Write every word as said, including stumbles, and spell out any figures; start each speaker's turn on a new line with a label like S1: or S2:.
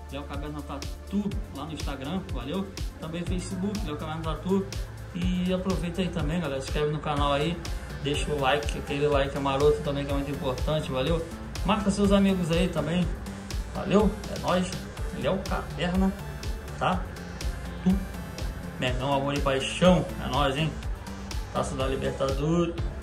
S1: Léo Caverna Tatu lá no Instagram, valeu? Também Facebook, Léo Caverna Tatu. E aproveita aí também, galera, se inscreve no canal aí, deixa o like, aquele like é maroto também que é muito importante, valeu? Marca seus amigos aí também, valeu? É nóis, Léo Caverna Tatu. Mengão, amor e paixão, é nóis, hein? Taça da Libertadores.